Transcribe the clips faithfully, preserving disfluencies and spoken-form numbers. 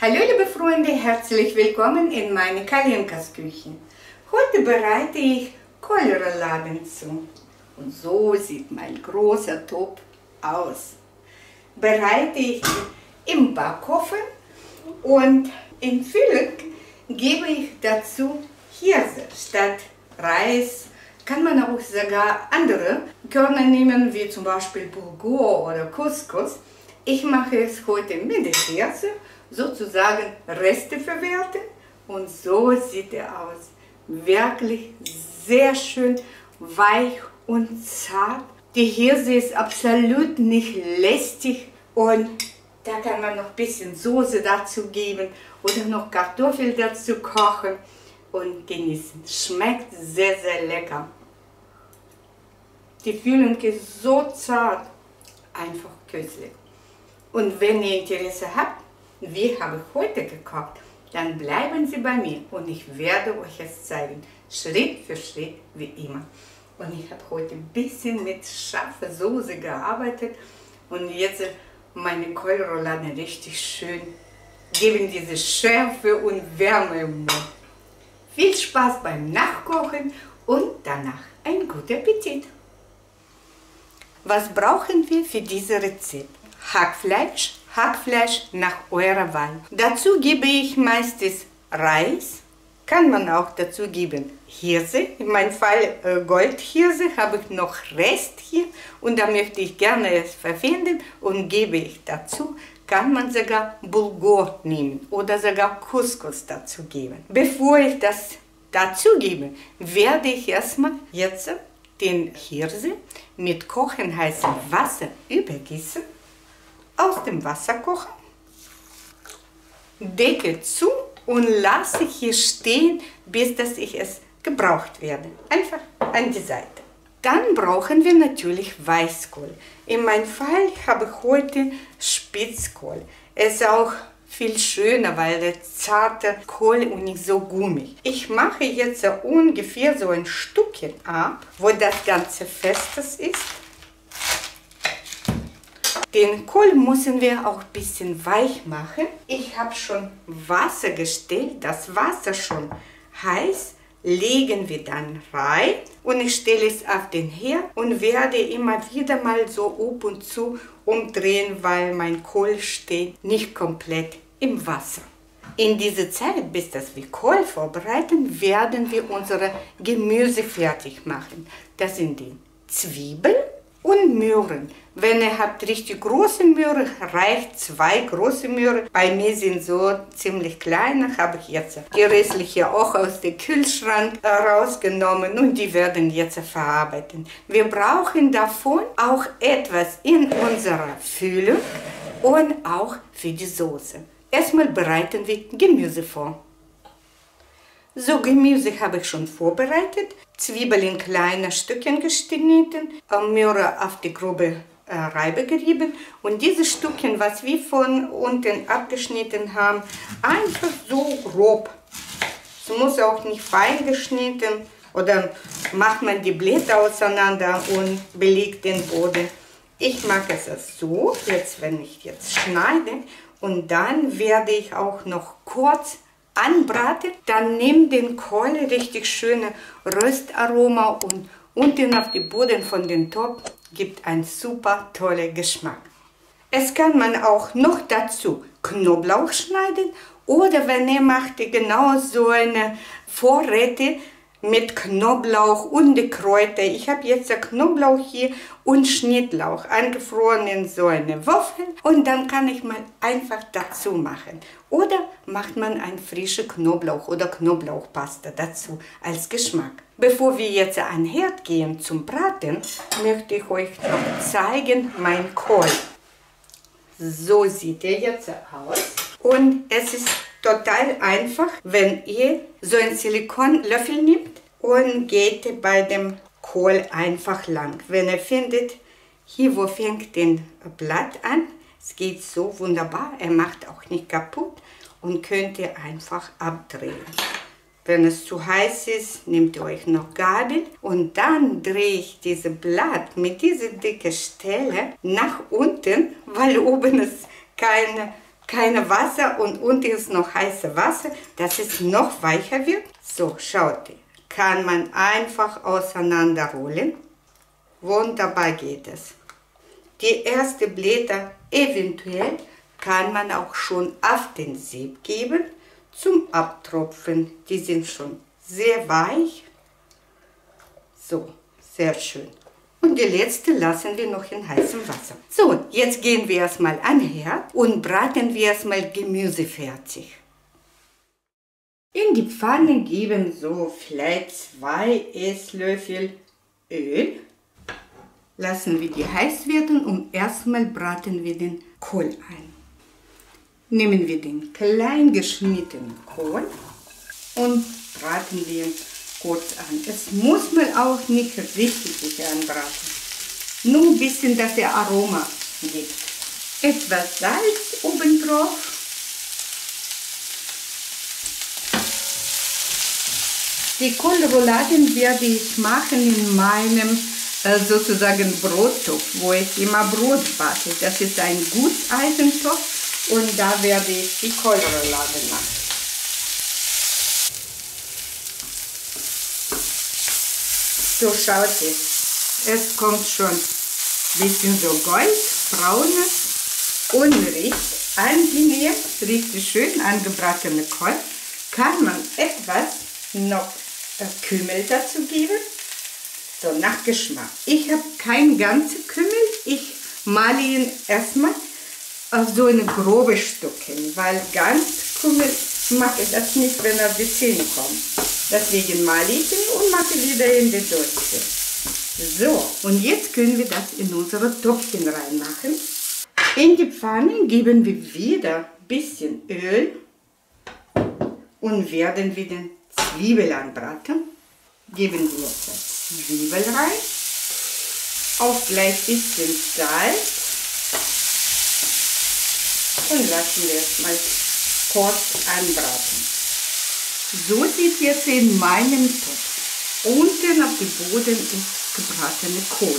Hallo liebe Freunde, herzlich willkommen in meine Kalinkas Küche. Heute bereite ich Kohlrouladen zu. Und so sieht mein großer Topf aus. Bereite ich im Backofen und in Füllung gebe ich dazu Hirse statt Reis. Kann man auch sogar andere Körner nehmen, wie zum Beispiel Bulgur oder Couscous. Ich mache es heute mit der Hirse, sozusagen Reste verwerten, und so sieht er aus. Wirklich sehr schön weich und zart. Die Hirse ist absolut nicht lästig und da kann man noch ein bisschen Soße dazu geben oder noch Kartoffeln dazu kochen und genießen. Schmeckt sehr, sehr lecker. Die Füllung ist so zart, einfach köstlich. Und wenn ihr Interesse habt, wie habe ich heute gekocht, dann bleiben Sie bei mir und ich werde euch es zeigen, Schritt für Schritt wie immer. Und ich habe heute ein bisschen mit scharfer Soße gearbeitet und jetzt meine Kohlrouladen richtig schön geben diese Schärfe und Wärme im Mund. Viel Spaß beim Nachkochen und danach einen guten Appetit. Was brauchen wir für dieses Rezept? Hackfleisch, Hackfleisch nach eurer Wahl. Dazu gebe ich meistens Reis, kann man auch dazu geben Hirse, in meinem Fall äh, Goldhirse, habe ich noch Rest hier und da möchte ich gerne es verwenden und gebe ich dazu, kann man sogar Bulgur nehmen oder sogar Couscous dazu geben. Bevor ich das dazu gebe, werde ich erstmal jetzt den Hirse mit kochend heißem Wasser übergießen, aus dem Wasser kochen, Deckel zu und lasse hier stehen, bis dass ich es gebraucht werde. Einfach an die Seite. Dann brauchen wir natürlich Weißkohl. In meinem Fall habe ich heute Spitzkohl. Es ist auch viel schöner, weil der zarte Kohl und nicht so gummig. Ich mache jetzt ungefähr so ein Stückchen ab, wo das Ganze festes ist. Den Kohl müssen wir auch ein bisschen weich machen. Ich habe schon Wasser gestellt, das Wasser schon heiß, legen wir dann rein und ich stelle es auf den Herd und werde immer wieder mal so ab und zu umdrehen, weil mein Kohl steht nicht komplett im Wasser. In dieser Zeit, bis das wir Kohl vorbereiten, werden wir unsere Gemüse fertig machen. Das sind die Zwiebeln und Möhren. Wenn ihr habt richtig große Möhren, reicht zwei große Möhren. Bei mir sind so ziemlich kleine, habe ich jetzt die restliche auch aus dem Kühlschrank rausgenommen und die werden jetzt verarbeitet. Wir brauchen davon auch etwas in unserer Füllung und auch für die Soße. Erstmal bereiten wir Gemüse vor. So, Gemüse habe ich schon vorbereitet. Zwiebeln in kleine Stückchen geschnitten, Möhre auf die grobe äh, Reibe gerieben und diese Stückchen, was wir von unten abgeschnitten haben, einfach so grob. Es muss auch nicht fein geschnitten oder macht man die Blätter auseinander und belegt den Boden. Ich mag es so, jetzt wenn ich jetzt schneide und dann werde ich auch noch kurz anbraten, dann nimm den Kohl, richtig schöne Röstaroma und unten auf den Boden von dem Topf gibt einen super tollen Geschmack. Es kann man auch noch dazu Knoblauch schneiden oder wenn ihr macht genau so eine Vorräte mit Knoblauch und die Kräuter. Ich habe jetzt Knoblauch hier und Schnittlauch eingefroren in so eine Würfel und dann kann ich mal einfach dazu machen. Oder macht man ein frische Knoblauch oder Knoblauchpaste dazu als Geschmack. Bevor wir jetzt an den Herd gehen zum Braten, möchte ich euch noch zeigen mein Kohl. So sieht er jetzt aus und es ist total einfach, wenn ihr so einen Silikonlöffel nehmt und geht bei dem Kohl einfach lang. Wenn ihr findet, hier wo fängt das Blatt an, es geht so wunderbar, er macht auch nicht kaputt und könnt ihr einfach abdrehen. Wenn es zu heiß ist, nehmt ihr euch noch Gabel und dann drehe ich dieses Blatt mit dieser dicken Stelle nach unten, weil oben ist keine keine Wasser und unten ist noch heißes Wasser, dass es noch weicher wird. So, schaut ihr, kann man einfach auseinanderrollen. Wunderbar geht es. Die ersten Blätter eventuell kann man auch schon auf den Sieb geben zum Abtropfen. Die sind schon sehr weich. So, sehr schön. Und die letzte lassen wir noch in heißem Wasser. So, jetzt gehen wir erstmal an den Herd und braten wir erstmal Gemüse fertig. In die Pfanne geben so vielleicht zwei Esslöffel Öl. Lassen wir die heiß werden und erstmal braten wir den Kohl ein. Nehmen wir den klein geschnittenen Kohl und braten wir kurz an. Es muss man auch nicht richtig anbraten. Nur ein bisschen, dass der Aroma gibt. Etwas Salz obendrauf. Die Kohlrouladen werde ich machen in meinem äh, sozusagen Brottopf, wo ich immer Brot backe. Das ist ein Gutseisentopf und da werde ich die Kohlrouladen machen. So, schaut ihr, es kommt schon ein bisschen so goldbraunes und riecht angenehm, richtig schön angebratene Kohl. Kann man etwas noch Kümmel dazu geben, so nach Geschmack. Ich habe kein ganzes Kümmel, ich male ihn erstmal auf so eine grobe Stücke, weil ganz Kümmel mag ich das nicht, wenn er auf die Zähne kommt. Deswegen male ich ihn und mache wieder in die Dose. So, und jetzt können wir das in unsere Töpfchen reinmachen. In die Pfanne geben wir wieder ein bisschen Öl und werden wir den Zwiebel anbraten. Geben wir jetzt das Zwiebel rein, auch gleich ein bisschen Salz und lassen wir es mal kurz anbraten. So sieht jetzt in meinem Topf. Unten auf dem Boden ist gebratene Kohl.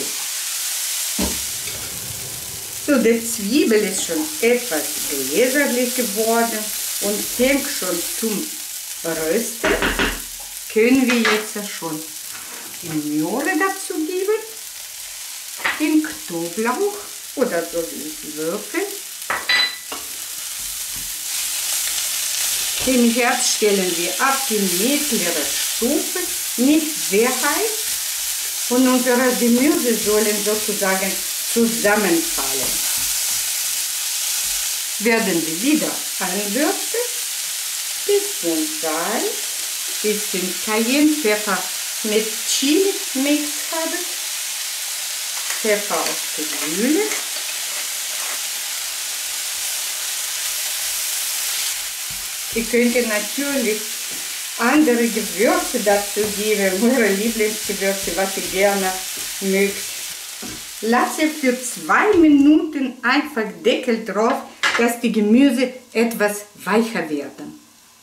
So, die Zwiebel ist schon etwas gläserlich geworden und fängt schon zum Rösten. Können wir jetzt schon die Möhre dazu geben, den Knoblauch oder so wie Würfel. Den Herd stellen wir auf die mittlere Stufe, nicht sehr heiß, und unsere Gemüse sollen sozusagen zusammenfallen. Werden wir wieder anwürzen, bisschen Salz, bisschen Cayennepfeffer mit Chili-Mix haben, Pfeffer aus der Mühle. Ihr könnt natürlich andere Gewürze dazu geben, eure Lieblingsgewürze, was ihr gerne mögt. Lasse für zwei Minuten einfach Deckel drauf, dass die Gemüse etwas weicher werden.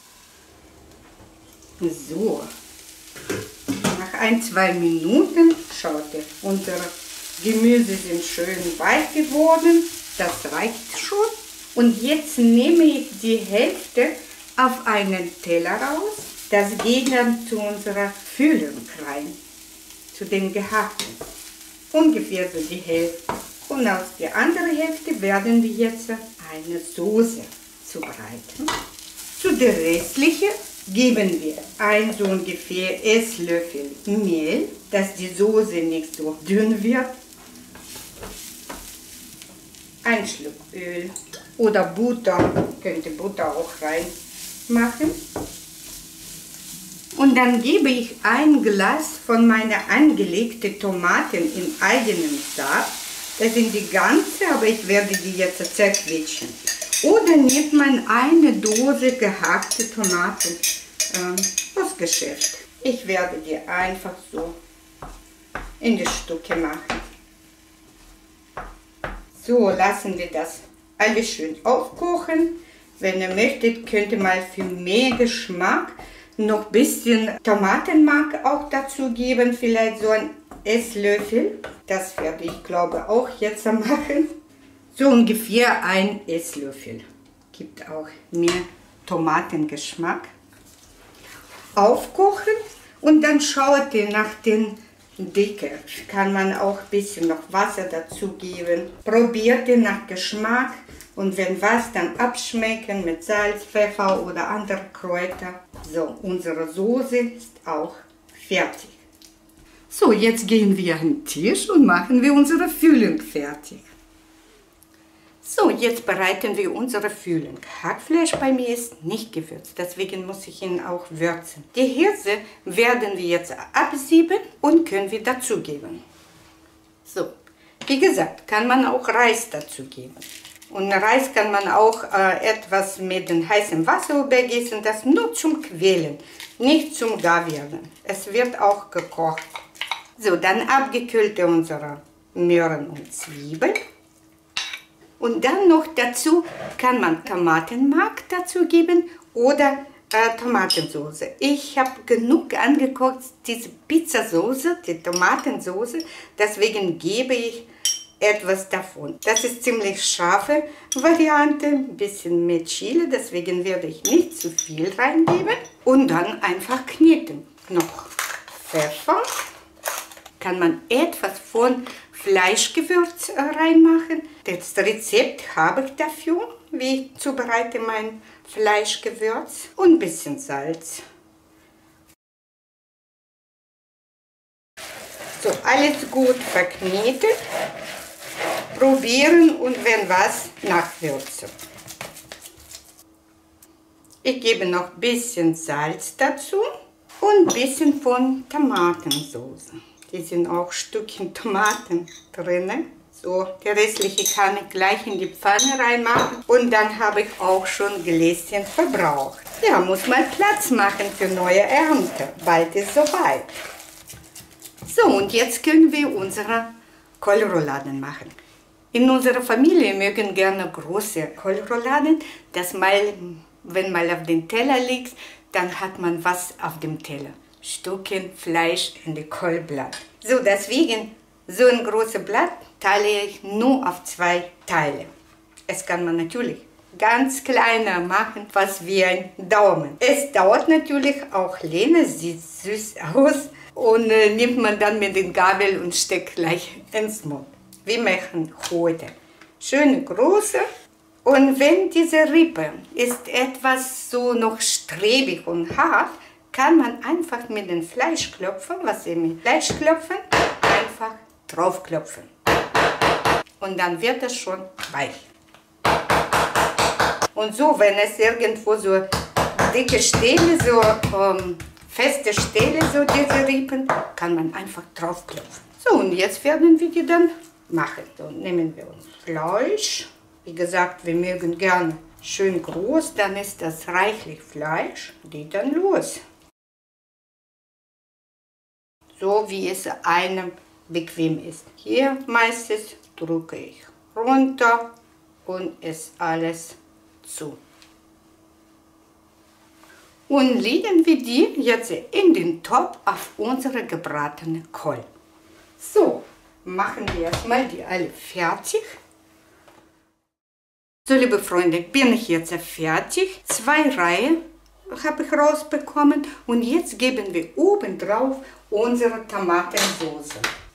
So, nach ein, zwei Minuten, schaut ihr, unsere Gemüse sind schön weich geworden, das reicht schon. Und jetzt nehme ich die Hälfte auf einen Teller raus, das geht dann zu unserer Füllung rein, zu den Gehackten. Ungefähr so die Hälfte. Und aus der anderen Hälfte werden wir jetzt eine Soße zubereiten. Zu der restlichen geben wir ein so ungefähr Esslöffel Mehl, dass die Soße nicht so dünn wird. Ein Schluck Öl oder Butter, könnt ihr Butter auch reinmachen. Und dann gebe ich ein Glas von meiner angelegten Tomaten in eigenem Saft. Das sind die ganze, aber ich werde die jetzt zerquetschen. Oder nimmt man eine Dose gehackte Tomaten ähm, aus Geschäft. Ich werde die einfach so in die Stücke machen. So, lassen wir das alles schön aufkochen. Wenn ihr möchtet, könnt ihr mal für mehr Geschmack noch ein bisschen Tomatenmark auch dazu geben. Vielleicht so ein Esslöffel. Das werde ich, glaube auch jetzt machen. So ungefähr ein Esslöffel. gibt auch mehr Tomatengeschmack. Aufkochen und dann schaut ihr nach den Dicke. Kann man auch ein bisschen noch Wasser dazu geben. Probiert ihr nach Geschmack und wenn was, dann abschmecken mit Salz, Pfeffer oder andere Kräuter. So, unsere Soße ist auch fertig. So, jetzt gehen wir an den Tisch und machen wir unsere Füllung fertig. So, jetzt bereiten wir unsere Füllung. Hackfleisch bei mir ist nicht gewürzt, deswegen muss ich ihn auch würzen. Die Hirse werden wir jetzt absieben und können wir dazugeben. So, wie gesagt, kann man auch Reis dazugeben. Und Reis kann man auch äh, etwas mit dem heißen Wasser übergießen, das nur zum Quälen, nicht zum Garwerden. Es wird auch gekocht. So, dann abgekühlte unsere Möhren und Zwiebeln. Und dann noch dazu kann man Tomatenmark dazu geben oder äh, Tomatensauce. Ich habe genug angekocht, diese Pizzasauce, die Tomatensauce, deswegen gebe ich etwas davon. Das ist ziemlich scharfe Variante, ein bisschen mit Chili, deswegen werde ich nicht zu viel reingeben. Und dann einfach kneten. Noch Pfeffer. Kann man etwas von Fleischgewürz reinmachen. Das Rezept habe ich dafür, wie ich zubereite mein Fleischgewürz. Und ein bisschen Salz. So, alles gut verknetet. Probieren und wenn was, nachwürzen. Ich gebe noch ein bisschen Salz dazu und ein bisschen von Tomatensauce. Hier sind auch Stückchen Tomaten drin. So, die restliche kann ich gleich in die Pfanne reinmachen. Und dann habe ich auch schon Gläschen verbraucht. Ja, muss mal Platz machen für neue Ernte. Bald ist soweit. So, und jetzt können wir unsere Kohlrouladen machen. In unserer Familie mögen gerne große Kohlrouladen. Das mal, wenn mal auf dem Teller liegt, dann hat man was auf dem Teller. Stückchen Fleisch in die Kohlblatt. So, deswegen, so ein großes Blatt teile ich nur auf zwei Teile. Es kann man natürlich ganz kleiner machen, fast wie ein Daumen. Es dauert natürlich auch länger, sieht süß aus und äh, nimmt man dann mit dem Gabel und steckt gleich ins Mund. Wir machen heute schöne große. Und wenn diese Rippe ist etwas so noch strebig und hart, kann man einfach mit dem Fleischklopfen, was Sie mit Fleischklopfen, einfach draufklopfen. Und dann wird es schon weich. Und so, wenn es irgendwo so dicke Stelle, so ähm, feste Stelle, so diese Rippen, kann man einfach draufklopfen. So, und jetzt werden wir die dann machen. So, nehmen wir uns Fleisch. Wie gesagt, wir mögen gerne schön groß, dann ist das reichlich Fleisch. Geht dann los. So wie es einem bequem ist. Hier meistens drücke ich runter und ist alles zu. Und legen wir die jetzt in den Topf auf unsere gebratene Kohl. So, machen wir erstmal die alle fertig. So, liebe Freunde, bin ich jetzt fertig. Zwei Reihen habe ich rausbekommen und jetzt geben wir oben drauf unsere Tomatensauce.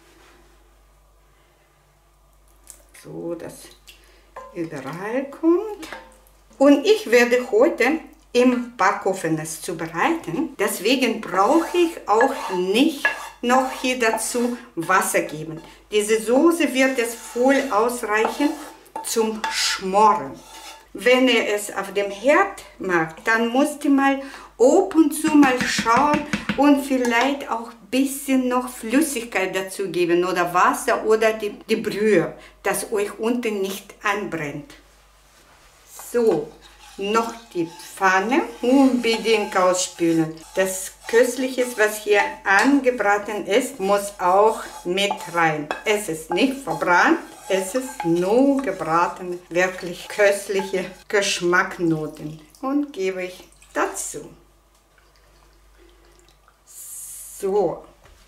So, dass überall kommt. Und ich werde heute im Backofen es zubereiten. Deswegen brauche ich auch nicht noch hier dazu Wasser geben. Diese Soße wird es voll ausreichen zum Schmoren. Wenn ihr es auf dem Herd macht, dann müsst ihr mal ab und zu mal schauen und vielleicht auch ein bisschen noch Flüssigkeit dazu geben oder Wasser oder die, die Brühe, dass euch unten nicht anbrennt. So, noch die Pfanne unbedingt ausspülen. Das Köstliche, was hier angebraten ist, muss auch mit rein. Es ist nicht verbrannt. Es ist nur gebraten, wirklich köstliche Geschmacksnoten. Und gebe ich dazu. So.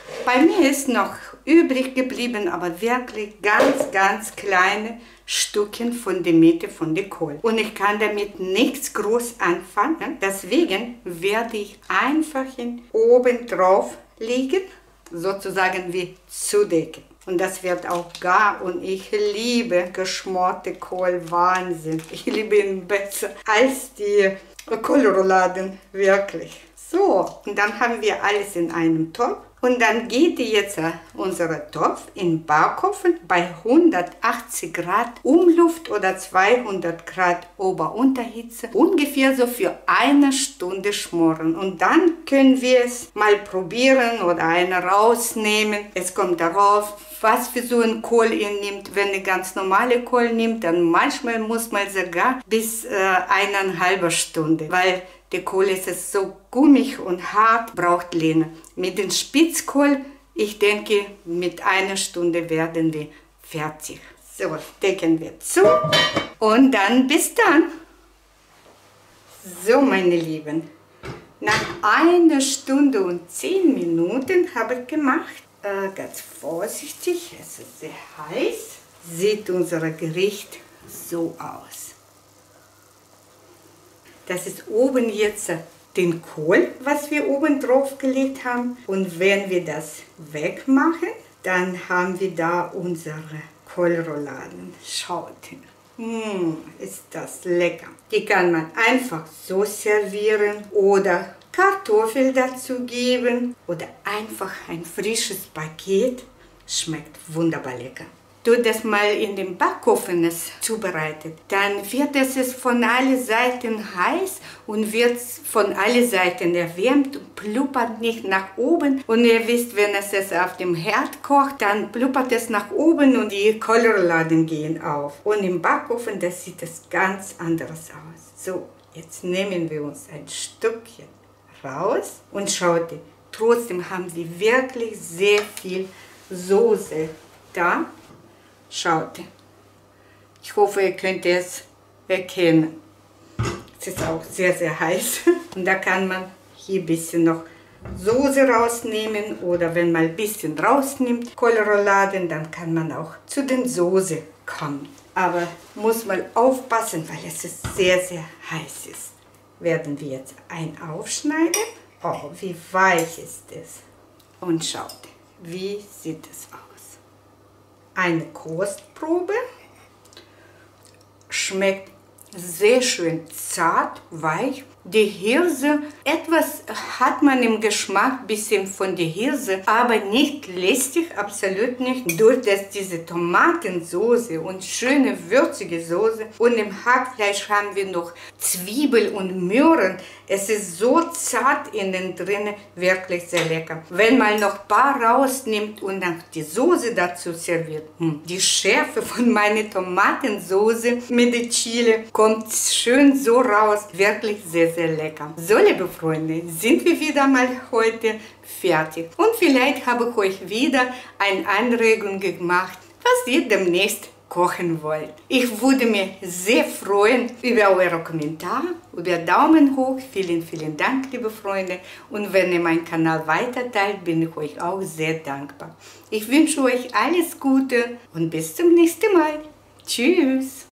Bei mir ist noch übrig geblieben, aber wirklich ganz, ganz kleine Stückchen von der Mitte von der Kohl. Und ich kann damit nichts groß anfangen. Deswegen werde ich einfach oben drauf legen, sozusagen wie zudecken. Und das wird auch gar, und ich liebe geschmorte Kohl, Wahnsinn. Ich liebe ihn besser als die Kohlrouladen, wirklich. So, und dann haben wir alles in einem Topf. Und dann geht jetzt unser Topf in den Backofen bei hundertachtzig Grad Umluft oder zweihundert Grad Ober-Unterhitze ungefähr so für eine Stunde schmoren. Und dann können wir es mal probieren oder eine rausnehmen. Es kommt darauf, was für so einen Kohl ihr nehmt. Wenn ihr ganz normale Kohl nimmt, dann manchmal muss man sogar bis äh, eineinhalb Stunde, weil der Kohl ist so gummig und hart, braucht länger. Mit dem Spitzkohl, ich denke, mit einer Stunde werden wir fertig. So, decken wir zu und dann bis dann. So, meine Lieben, nach einer Stunde und zehn Minuten habe ich gemacht. Äh, ganz vorsichtig, es ist sehr heiß. Sieht unser Gericht so aus. Das ist oben jetzt den Kohl, was wir oben drauf gelegt haben. Und wenn wir das wegmachen, dann haben wir da unsere Kohlrouladen. Schaut hin. Mmh, ist das lecker. Die kann man einfach so servieren oder Kartoffeln dazu geben oder einfach ein frisches Paket. Schmeckt wunderbar lecker. Du das mal in den Backofen zubereitet, dann wird es von allen Seiten heiß und wird von allen Seiten erwärmt und pluppert nicht nach oben. Und ihr wisst, wenn es es auf dem Herd kocht, dann pluppert es nach oben und die Kohlrouladen gehen auf. Und im Backofen, das sieht es ganz anders aus. So, jetzt nehmen wir uns ein Stückchen raus und schaut, trotzdem haben wir wirklich sehr viel Soße da. Schaut, ich hoffe, ihr könnt es erkennen. Es ist auch sehr, sehr heiß. Und da kann man hier ein bisschen noch Soße rausnehmen oder wenn man ein bisschen rausnimmt, Kohlrouladen, dann kann man auch zu den Soße kommen. Aber muss man aufpassen, weil es ist sehr, sehr heiß ist. Werden wir jetzt ein aufschneiden. Oh, wie weich ist es. Und schaut, wie sieht es aus. Eine Kostprobe. Schmeckt sehr schön zart, weich. Die Hirse, etwas hat man im Geschmack, ein bisschen von der Hirse, aber nicht lästig, absolut nicht. Durch das, diese Tomatensoße und schöne würzige Soße und im Hackfleisch haben wir noch Zwiebel und Möhren. Es ist so zart innen drin, wirklich sehr lecker. Wenn man noch ein paar rausnimmt und dann die Soße dazu serviert, die Schärfe von meiner Tomatensoße mit der Chili kommt schön so raus, wirklich sehr, sehr lecker. So, liebe Freunde, sind wir wieder mal heute fertig. Und vielleicht habe ich euch wieder eine Anregung gemacht, was ihr demnächst kochen wollt. Ich würde mich sehr freuen über eure Kommentare, über Daumen hoch. Vielen, vielen Dank, liebe Freunde. Und wenn ihr meinen Kanal weiterteilt, bin ich euch auch sehr dankbar. Ich wünsche euch alles Gute und bis zum nächsten Mal. Tschüss!